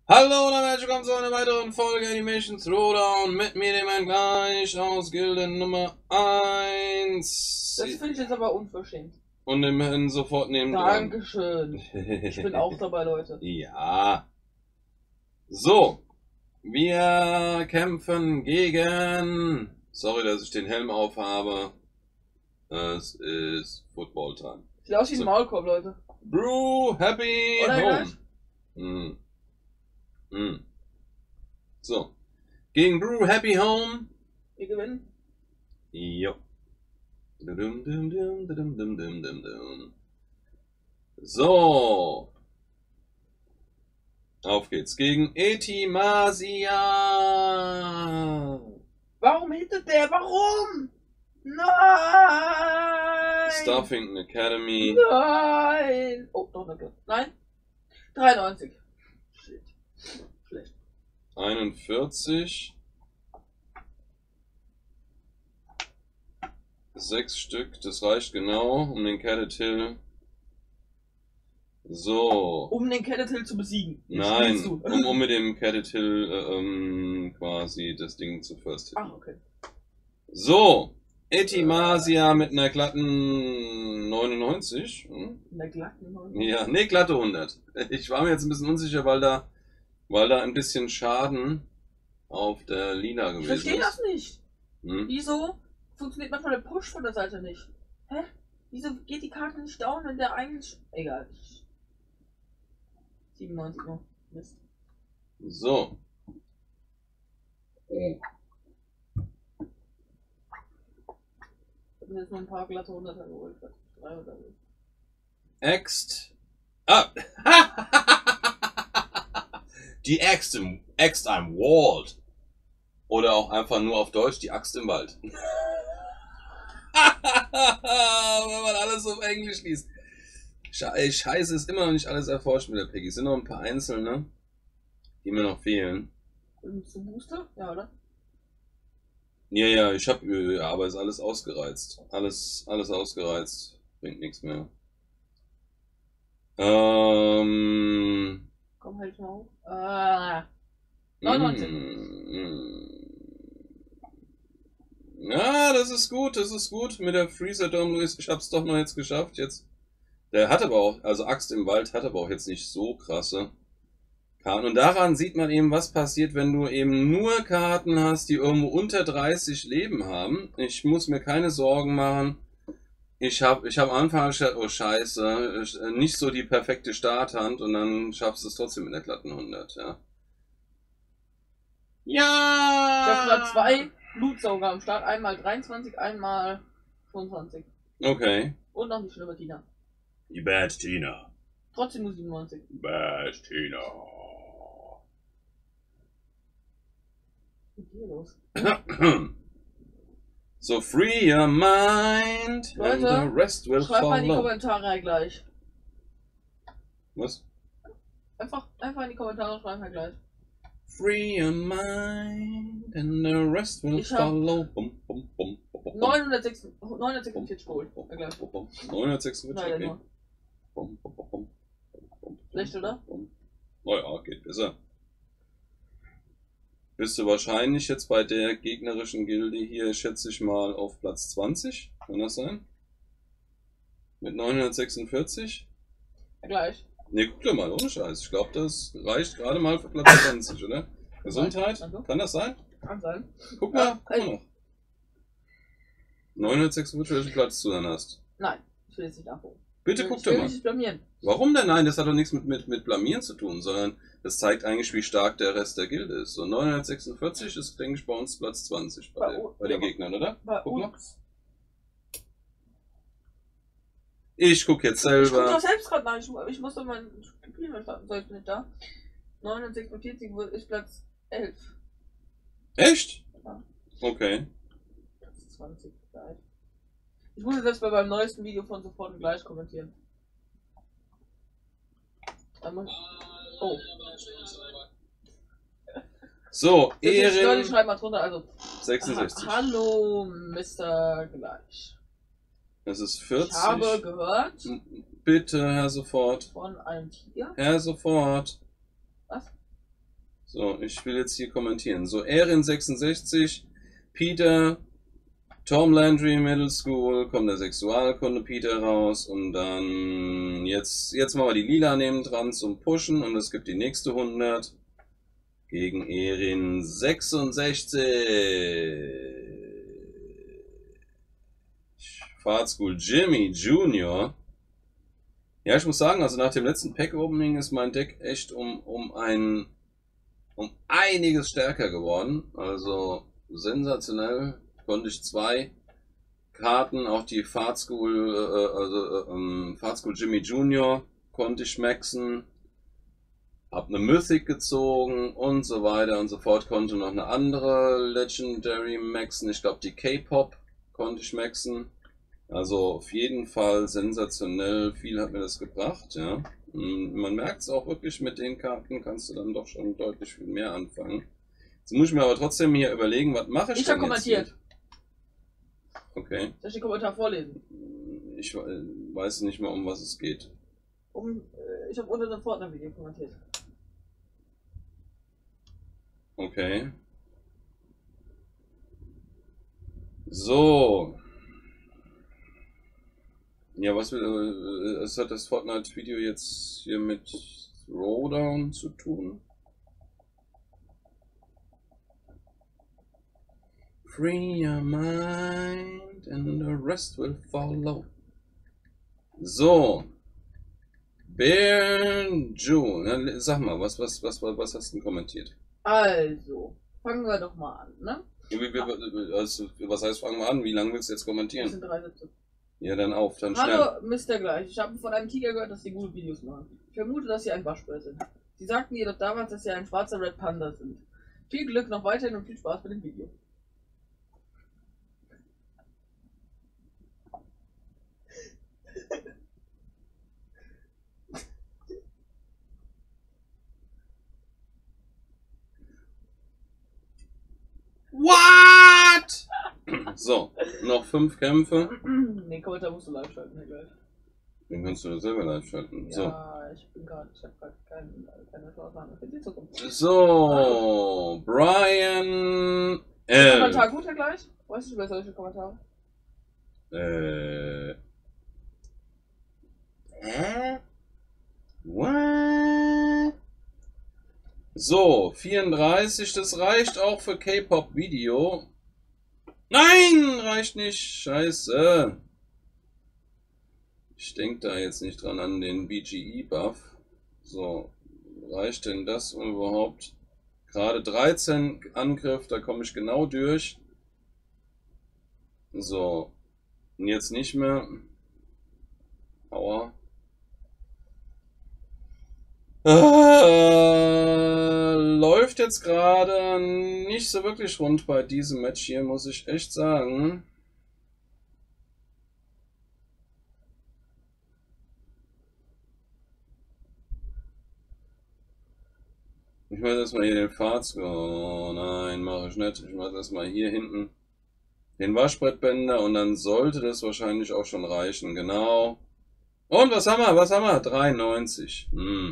Hallo und herzlich willkommen zu einer weiteren Folge Animation Throwdown mit mir, dem Herrn Gleich aus Gilde Nummer 1. Das finde ich jetzt aber unverschämt. Und dem Herrn sofort neben dran. Dankeschön. Ich bin auch dabei, Leute. Ja. So. Wir kämpfen gegen... Sorry, dass ich den Helm aufhabe. Es ist Football Time. Sieht aus wie ein Maulkorb, Leute. Brew Happy Oder Home. So. Gegen Brew Happy Home. Wir gewinnen. Jo. So. Auf geht's gegen Etimasia. Warum hittet der? Warum? Nein! Starfington Academy. Nein! Oh, doch nicht. Nein? 93. Shit. Schlecht. 41. 6 Stück, das reicht genau, um den Cadet Hill. So. Um den Cadet Hill zu besiegen. Nein, um mit dem Cadet Hill quasi das Ding zu first hitten. Ach, okay. So. Etimasia mit einer glatten 99. In der glatten 99? Ja, nee, glatte 100. Ich war mir jetzt ein bisschen unsicher, weil da ein bisschen Schaden auf der Lila gewesen ist. Ich verstehe das nicht. Hm? Wieso funktioniert manchmal der Push von der Seite nicht? Hä? Wieso geht die Karte nicht down, wenn der eigentlich... Egal. 97 noch. Mist. So. Ich hab mir jetzt noch ein paar glatte 100er geholt. 300er. Axt. Ah! Die Axt im Wald. Oder auch einfach nur auf Deutsch die Axt im Wald. Wenn man alles auf Englisch liest. Scheiße, ist immer noch nicht alles erforscht mit der Piggy. Es sind noch ein paar einzelne, die mir noch fehlen. Und zum Booster? Ja, oder? Ja, ich hab, aber ist alles ausgereizt. Alles ausgereizt. Bringt nichts mehr. Komm, halt mal hoch. 99. Ja, das ist gut. Mit der Freezer Dome, Luis, ich hab's doch noch jetzt geschafft. Jetzt. Der hat aber auch, also Axt im Wald hat aber auch jetzt nicht so krasse Karten. Und daran sieht man eben, was passiert, wenn du eben nur Karten hast, die irgendwo unter 30 Leben haben. Ich muss mir keine Sorgen machen. Ich hab am Anfang gedacht, oh scheiße, nicht so die perfekte Starthand und dann schaffst du es trotzdem mit der glatten 100, ja. Ja! Ich habe gerade 2 Blutsauger am Start. Einmal 23, einmal 25. Okay. Und noch die schlimme Tina. Die Bad Tina. Trotzdem nur 97. Bad Tina. Was ist hier los? So free your mind and Leute, the rest will schreibt mal in die follow. Kommentare gleich. Was? Einfach in die Kommentare schreiben gleich. Free your mind and the rest will Ich hab follow. 946 geholt. Gleich. 946, Nein, okay. nur. Schlecht, oder? Naja, geht besser. Bist du wahrscheinlich jetzt bei der gegnerischen Gilde hier, schätze ich mal, auf Platz 20? Kann das sein? Mit 946? Ja, gleich. Ne, guck doch mal, ohne Scheiß. Ich glaube, das reicht gerade mal für Platz 20, oder? Gesundheit? Also? Kann das sein? Kann sein. Guck mal, guck mal noch. 946, welchen Platz du dann hast. Nein, ich will jetzt nicht nachgucken. Bitte guck doch Ich will mal. mich nicht blamieren. Warum denn? Nein, das hat doch nichts mit Blamieren zu tun, sondern das zeigt eigentlich, wie stark der Rest der Gilde ist. So 946 ist, denke ich, bei uns Platz 20 bei den Gegnern, oder? Bei Guck mal. uns. Ich guck jetzt Ich guck selber. doch selbst gerade nach. Ich muss doch mein Spiel mehr starten. So, ich bin nicht da. 946 ist Platz 11. Echt? Ja. Okay. Platz 20 gleich. Ich muss jetzt beim neuesten Video von sofort und gleich kommentieren. Oh. So, Leute, Ehren schreibt mal drunter. Also. 66. Hallo, Mr. Gleich. Es ist 40. Ich habe gehört Bitte, Herr Sofort. von einem Tiger. Herr Sofort. Was? So, ich will jetzt hier kommentieren. So, Erin 66, Peter, Tom Landry Middle School, kommt der Sexualkunde Peter raus und dann jetzt machen wir die Lila neben dran zum Pushen und es gibt die nächste 100 gegen Erin 66. Fahrt School Jimmy Jr. Ja, ich muss sagen, also nach dem letzten Pack-Opening ist mein Deck echt um einiges stärker geworden. Also sensationell konnte ich 2 Karten, auch die Fahrt School, Fahrt School Jimmy Jr. konnte ich maxen. Hab eine Mythic gezogen und so weiter und so fort. Konnte noch eine andere Legendary maxen. Ich glaube die K-Pop konnte ich maxen. Also auf jeden Fall sensationell viel hat mir das gebracht, ja. Man merkt es auch wirklich, mit den Karten kannst du dann doch schon deutlich viel mehr anfangen. Jetzt muss ich mir aber trotzdem hier überlegen, was mache ich Ich denn habe kommentiert. Okay. Soll ich den Kommentar vorlesen? Ich weiß nicht mehr, um was es geht. Ich habe unter dem Fortnite-Video kommentiert. Okay. So. Ja, was hat das Fortnite-Video jetzt hier mit Throwdown zu tun? Free your mind and the rest will follow. So. Bear June. Sag mal, was hast du denn kommentiert? Also, fangen wir doch mal an, ne? Also, was heißt, fangen wir an? Wie lange willst du jetzt kommentieren? Das sind 3 Sätze. Ja, dann auf, dann schnell. Hallo, Mr. Gleich. Ich habe von einem Tiger gehört, dass sie gute Videos machen. Ich vermute, dass sie ein Waschbär sind. Sie sagten jedoch damals, dass sie ein schwarzer Red Panda sind. Viel Glück noch weiterhin und viel Spaß mit dem Video. What? So, noch 5 Kämpfe. Den Kommentar musst du live schalten, Herr Gleich. Den kannst du selber live schalten. So. Ja, ich habe gerade keine Chance an für die Zukunft. So, Brian Kommentar gut, Herr Gleich? Weißt du über solche Kommentare? What? So, 34, das reicht auch für K-Pop-Video. Nein, reicht nicht. Scheiße. Ich denke da jetzt nicht dran an den BGE-Buff. So, reicht denn das überhaupt? Gerade 13 Angriff, da komme ich genau durch. So, und jetzt nicht mehr. Aua. Läuft jetzt gerade nicht so wirklich rund bei diesem Match hier, muss ich echt sagen. Ich mache erstmal hier den Pfad. Oh nein, mache ich nicht. Ich mache erstmal hier hinten den Waschbrettbänder und dann sollte das wahrscheinlich auch schon reichen. Genau. Und was haben wir? Was haben wir? 93.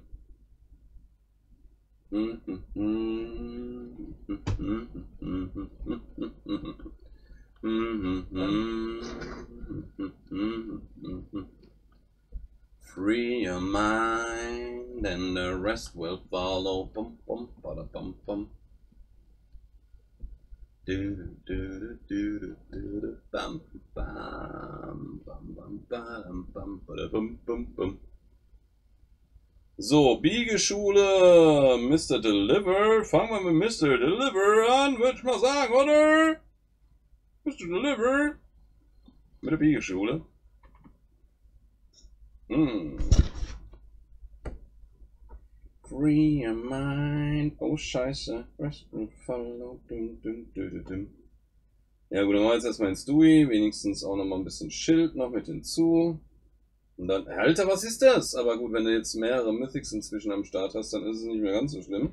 Free your mind and the rest will follow. Bum, bum, bada, bum, bum. Do do do do do do bum bum bum bum bum bum bum bum bum. So, Biegeschule, Mr. Deliver. Fangen wir mit Mr. Deliver an, würde ich mal sagen, oder? Mr. Deliver. Mit der Biegeschule. Free your mind. Oh, scheiße. Rest and follow. Ja gut, dann machen wir jetzt erstmal ins Dewey. Wenigstens auch nochmal ein bisschen Schild noch mit hinzu. Und dann, Alter, was ist das? Aber gut, wenn du jetzt mehrere Mythics inzwischen am Start hast, dann ist es nicht mehr ganz so schlimm.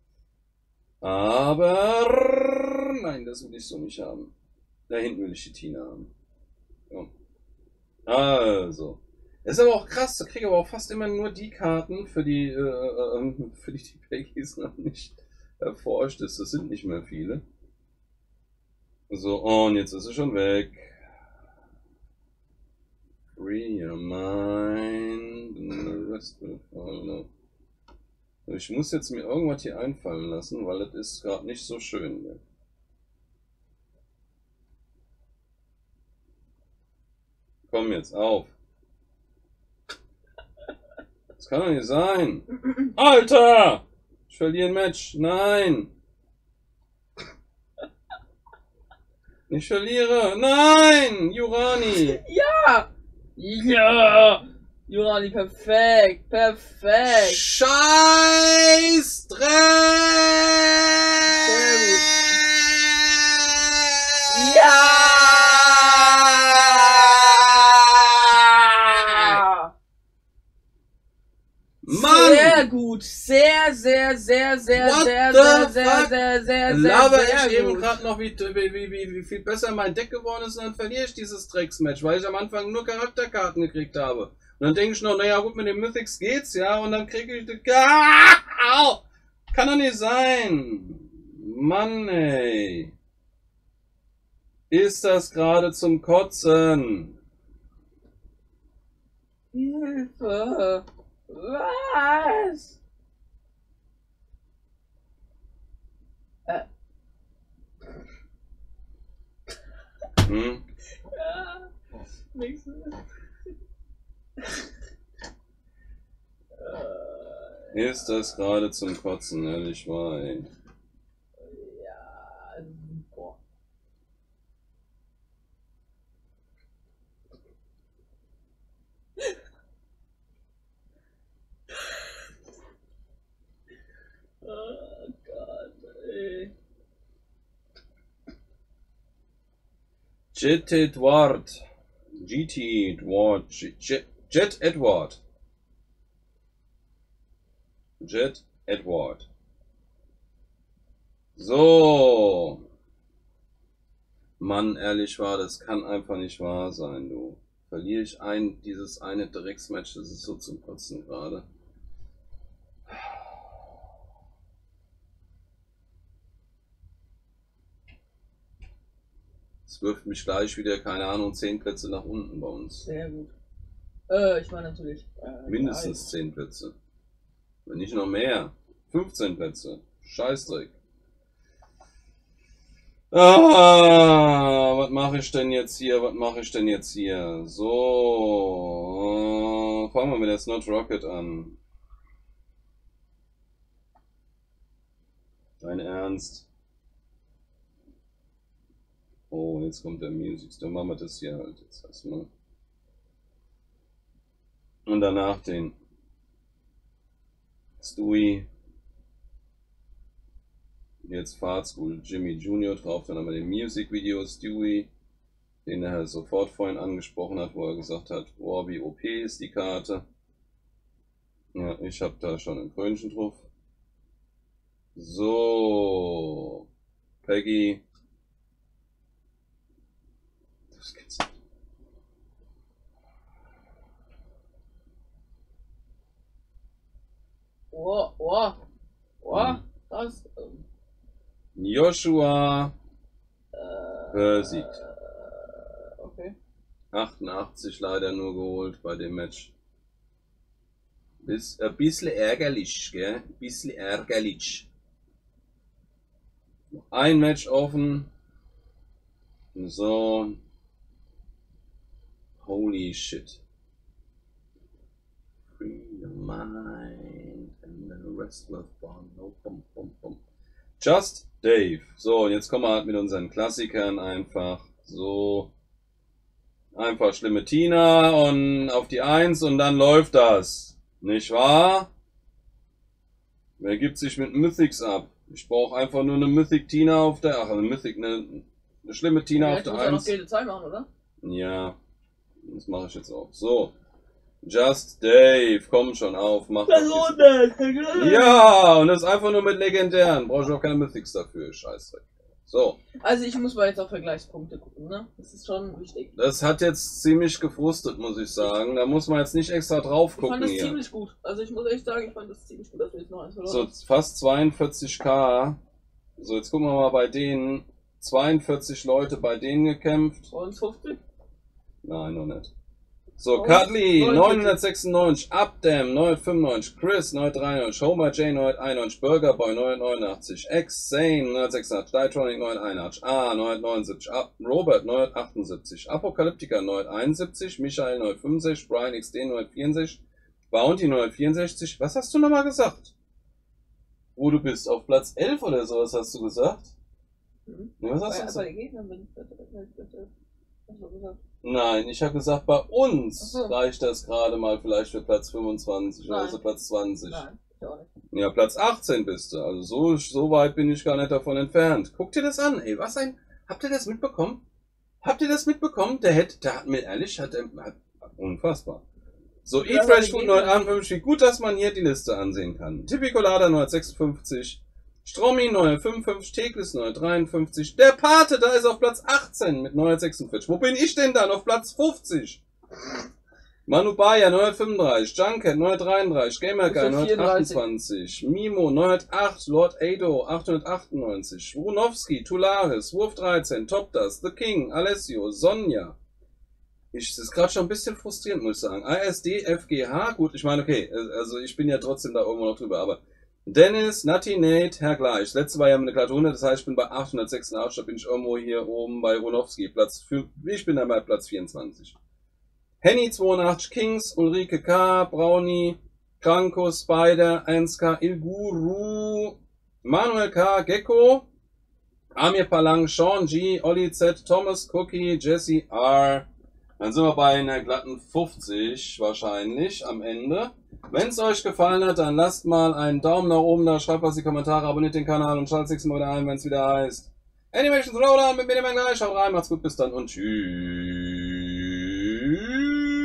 Aber nein, das will ich so nicht haben. Da hinten will ich die Tina haben. Ja. Also. Das ist aber auch krass, da kriege ich aber auch fast immer nur die Karten für die Peggies noch nicht. erforscht ist. Das sind nicht mehr viele. So, und jetzt ist es schon weg. Free your mind and the rest will follow. Ich muss jetzt mir irgendwas hier einfallen lassen, weil das ist gerade nicht so schön hier. Komm jetzt auf. Das kann doch nicht sein. Alter! Ich verliere ein Match. Nein! Ich verliere. Nein! Jurani! Ja! Ja! Jurani, perfekt! Perfekt! Scheiß Dreck! Sehr gut. Ja! Mann! Sehr gut! Sehr, sehr, sehr, sehr, What sehr, the sehr, sehr, fuck? sehr, sehr, Laber sehr ich eben gut. gerade noch, wie viel besser mein Deck geworden ist, und dann verliere ich dieses Drecksmatch, weil ich am Anfang nur Charakterkarten gekriegt habe. Und dann denke ich noch, naja gut, mit den Mythics geht's, ja, und dann kriege ich... Au! Kann doch nicht sein! Mann, ey! Ist das gerade zum Kotzen? Hilfe! Was? Hm? Ja, nix mehr. Ist das gerade zum Kotzen, ehrlich wahr, ey? Ja, super. Oh Gott, ey. Jet Edward. Jet Edward. Jet Edward. So. Mann, ehrlich wahr, das kann einfach nicht wahr sein, du. Verliere ich dieses eine Drecksmatch, das ist so zum Kotzen gerade. Es wirft mich gleich wieder, keine Ahnung, 10 Plätze nach unten bei uns. Sehr gut. Ich meine natürlich. Mindestens 10 Plätze. Wenn nicht noch mehr. 15 Plätze. Scheißdreck. Was mache ich denn jetzt hier? Was mache ich denn jetzt hier? So. Fangen wir mit der Snot Rocket an. Dein Ernst? Oh, jetzt kommt der Music. Dann machen wir das hier halt jetzt erstmal. Und danach den Stewie. Jetzt Fahrt School Jimmy Jr. drauf. Dann haben wir den Music Video Stewie, den er sofort vorhin angesprochen hat, wo er gesagt hat, boah, wie OP ist die Karte. Ja, ich habe da schon ein Krönchen drauf. So. Peggy. Das gibt's nicht. Das. Joshua besiegt. Okay. 88 leider nur geholt bei dem Match. Ist ein bisschen ärgerlich, gell? Ein bisschen ärgerlich. Noch ein Match offen. So. Holy shit. Free your mind and the rest will follow. No, pom, pom, pom. Just Dave. So, und jetzt kommen wir halt mit unseren Klassikern einfach so. Einfach schlimme Tina und auf die 1 und dann läuft das. Nicht wahr? Wer gibt sich mit Mythics ab? Ich brauche einfach nur eine Mythic Tina auf der. Ach, eine Mythic, eine schlimme Tina auf der 1. Noch jede Zeit machen, oder? Ja, das mache ich jetzt auch. So. Just Dave, komm schon auf, mach doch diesen. Ja, und das ist einfach nur mit legendären. Brauche ich auch keine Mythics dafür. Scheiße. So. Also ich muss mal jetzt auf Vergleichspunkte gucken, ne? Das ist schon wichtig. Das hat jetzt ziemlich gefrustet, muss ich sagen. Da muss man jetzt nicht extra drauf Ich gucken fand das hier. ziemlich gut. Also ich muss echt sagen, ich fand das ziemlich gut, dass wir jetzt noch eins verloren So, haben. fast 42k. So, jetzt gucken wir mal bei denen. 42 Leute bei denen gekämpft. 52? Nein, noch nicht. So, Oh, Cuddly, 49. 996, Updam, 995, Chris, 993, Homer J, 991, Burger Boy, 989, X, Zane, 986, Ditronic, 981, A, 979, Robert, 978, Apokalyptica, 971, Michael, 965, Brian XD, 964, Bounty, 964. Was hast du nochmal gesagt? Wo du bist? Auf Platz 11 oder sowas hast du gesagt? Mhm. Nee, was hast du Bei gesagt? den Gegnern bin ich bitte. Was hast du gesagt? Nein, ich habe gesagt, bei uns Ach so. reicht das gerade mal vielleicht für Platz 25 oder Nein. so Platz 20. Nein, ich auch nicht. Ja, Platz 18 bist du. Also so weit bin ich gar nicht davon entfernt. Guck dir das an, ey. Was ein... Habt ihr das mitbekommen? Habt ihr das mitbekommen? Der hat mir ehrlich, unfassbar. So, Ja, E-Fresh aber die 951, gut, dass man hier die Liste ansehen kann. Typicolada 956, Stromi 955, Teklis 953, der Pate, da ist auf Platz 18 mit 946. Wo bin ich denn dann? Auf Platz 50. Manubaya 935, Junket 933, Gamerguy 928, Mimo 908, Lord Ado 898, Wunowski, Tularis, Wurf 13, Topdas, The King, Alessio, Sonja. Das ist gerade schon ein bisschen frustrierend, muss ich sagen. ASD, FGH, gut, ich meine, okay, also ich bin ja trotzdem da irgendwo noch drüber, aber Dennis, Nati, Nate, Herr Gleich. Das letzte war ja eine glatte 100, das heißt, ich bin bei 886, da bin ich irgendwo hier oben bei Wunowski, ich bin dann bei Platz 24. Henny 82, Kings, Ulrike K, Brownie, Kranko, Spider, 1K, Ilguru, Manuel K, Gecko, Amir Palang, Sean G, Olli Z, Thomas Cookie, Jesse R. Dann sind wir bei einer glatten 50 wahrscheinlich am Ende. Wenn es euch gefallen hat, dann lasst mal einen Daumen nach oben da, schreibt was in die Kommentare, abonniert den Kanal und schaltet nächstes Mal wieder ein, wenn es wieder heißt Animation Throwdown mit mir, dem gleich. Haut rein, macht's gut, bis dann und tschüss.